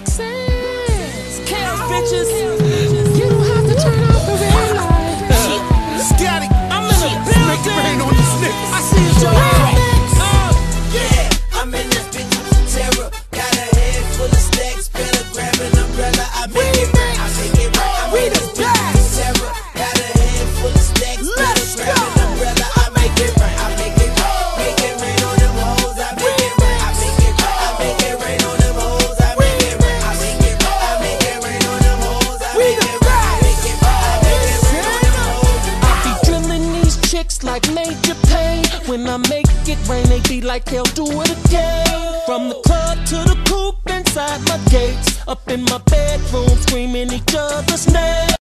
Texas. Care bitches. You don't have to turn off the red light. Static. I'm in the building. Make it rain on these niggas. I see you, Joe. Yeah, I'm in this bitch with terror. Got a head full of stacks, better grab an umbrella. I make it rain, I make it rain. I'm in this bitch with terror. Got a head full of stacks, better grab an umbrella. I make it rain, I make it rain. Make it rain on them hoes. I make it rain, I make it rain. I make it rain on them hoes. I make it rain, I make it rain. I make it rain on them hoes. I make it rain, I make it rain. I make it rain on them hoes. I be drilling these chicks like Major Payne. When I make it rain, they be like, hell, do it again. From the club to the coupe inside my gates, up in my bedroom, screaming each other's name.